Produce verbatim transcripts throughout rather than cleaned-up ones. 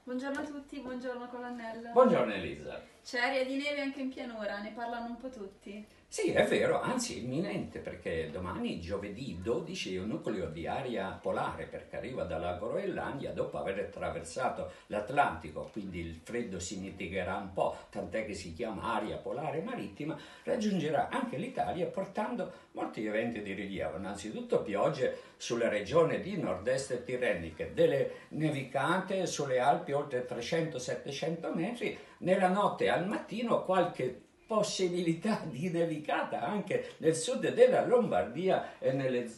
Buongiorno a tutti, buongiorno colonnello. Buongiorno Elisa. C'è aria di neve anche in pianura, ne parlano un po' tutti. Sì, è vero, anzi è imminente perché domani, giovedì dodici, è un nucleo di aria polare perché arriva dalla Groenlandia dopo aver attraversato l'Atlantico, quindi il freddo si mitigherà un po', tant'è che si chiama aria polare marittima, raggiungerà anche l'Italia portando molti eventi di rilievo, innanzitutto piogge sulle regioni di nord-est tirreniche, delle nevicate sulle Alpi oltre trecento settecento metri, nella notte e al mattino qualche possibilità di nevicata anche nel sud della Lombardia e nelle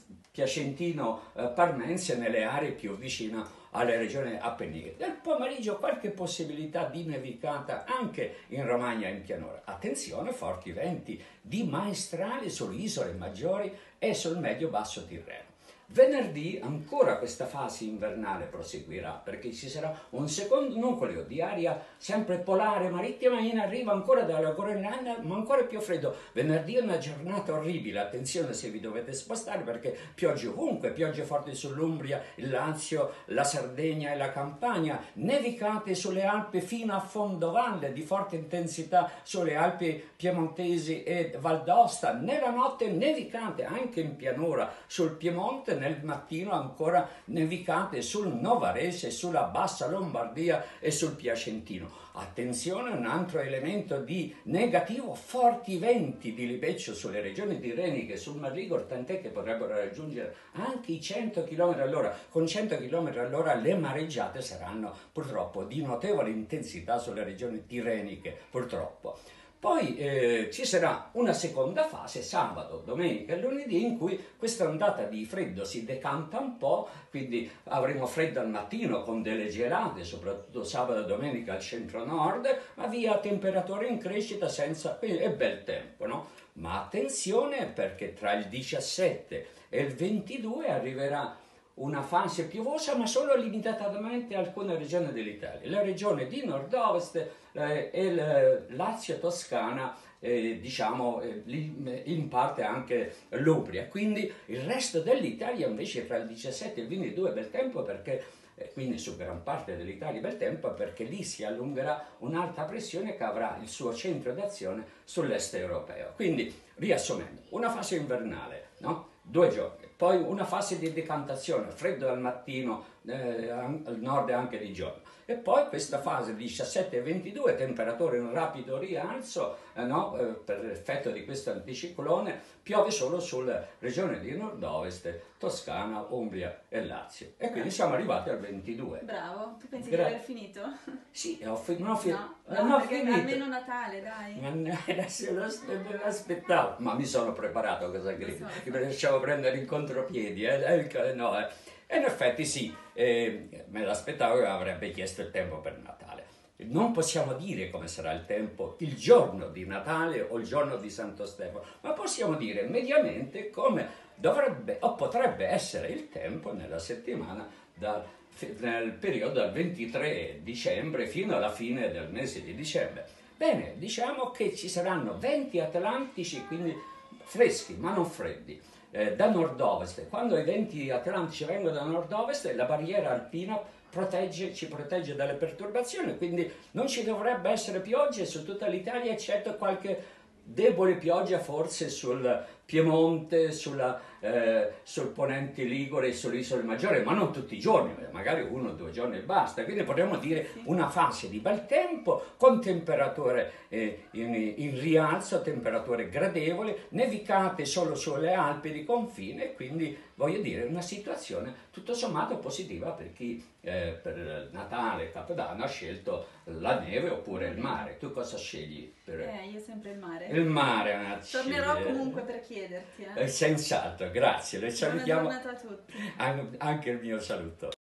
Piacentino-Parmense, nelle aree più vicine alle regioni appenniniche. Nel pomeriggio qualche possibilità di nevicata anche in Romagna e in pianura. Attenzione, forti venti di maestrale sulle isole maggiori e sul medio-basso Tirreno. Venerdì ancora questa fase invernale proseguirà perché ci sarà un secondo nucleo di aria sempre polare marittima in arrivo ancora dalla Groenlandia, ma ancora più freddo. Venerdì è una giornata orribile, attenzione se vi dovete spostare perché piogge ovunque, piogge forti sull'Umbria, il Lazio, la Sardegna e la Campania, nevicate sulle Alpi fino a fondovalle di forte intensità sulle Alpi piemontesi e Val d'Aosta, nella notte nevicate anche in pianura sul Piemonte, nel mattino ancora nevicate sul Novarese, sulla Bassa Lombardia e sul Piacentino. Attenzione, un altro elemento di negativo, forti venti di libeccio sulle regioni tirreniche, sul Mar Ligure, tant'è che potrebbero raggiungere anche i cento chilometri all'ora. Con cento chilometri all'ora le mareggiate saranno purtroppo di notevole intensità sulle regioni tirreniche, purtroppo. Poi eh, ci sarà una seconda fase, sabato, domenica e lunedì, in cui questa ondata di freddo si decanta un po', quindi avremo freddo al mattino con delle gelate, soprattutto sabato e domenica al centro-nord, ma via temperature in crescita senza... quindi è bel tempo, no? Ma attenzione perché tra il diciassette e il ventidue arriverà una fase piovosa, ma solo limitatamente a alcune regioni dell'Italia. La regione di nord-ovest eh, e il Lazio e Toscana, eh, diciamo, eh, in parte anche l'Umbria. Quindi il resto dell'Italia invece tra il diciassette e il ventidue è bel tempo perché eh, quindi su gran parte dell'Italia bel tempo perché lì si allungherà un'alta pressione che avrà il suo centro d'azione sull'est europeo. Quindi, riassumendo, una fase invernale, no? Due giorni, poi una fase di decantazione, freddo al mattino, eh, al nord e anche di giorno, e poi questa fase diciassette e ventidue, temperature in rapido rialzo, eh, no? eh, per effetto di questo anticiclone, piove solo sulle regioni di nord-ovest, Toscana, Umbria e Lazio. E quindi siamo arrivati al ventidue. Bravo, tu pensi Gra- di aver finito? Sì, ho fi- non ho, fi- No, non no, ho perché finito. almeno Natale, dai. Adesso lo aspettavo, ma mi sono preparato cosa grido, so. mi lasciavo prendere in contropiedi, eh? eh, no, eh. E in effetti sì, eh, me l'aspettavo che avrebbe chiesto il tempo per Natale. Non possiamo dire come sarà il tempo il giorno di Natale o il giorno di Santo Stefano, ma possiamo dire mediamente come dovrebbe o potrebbe essere il tempo nella settimana dal, nel periodo dal ventitré dicembre fino alla fine del mese di dicembre. Bene, diciamo che ci saranno venti atlantici, quindi freschi ma non freddi, eh, da nord-ovest. Quando i venti atlantici vengono da nord-ovest, la barriera alpina protegge, ci protegge dalle perturbazioni, quindi non ci dovrebbe essere piogge su tutta l'Italia, eccetto qualche debole pioggia forse sul Piemonte, sulla, eh, sul Ponente Ligure e sulle isole maggiori, ma non tutti i giorni, magari uno o due giorni e basta. Quindi potremmo dire una fase di bel tempo con temperature eh, in, in rialzo, temperature gradevoli, nevicate solo sulle Alpi di confine, quindi voglio dire una situazione tutto sommato positiva per chi eh, per Natale e Capodanno ha scelto la neve oppure il mare. Tu cosa scegli? Per... Eh, io sempre il mare. Il mare, una Tornerò sceglie- comunque per chiederti. Eh. Eh, Senz'altro, grazie, le Buona salutiamo giornata a tutti. anche il mio saluto.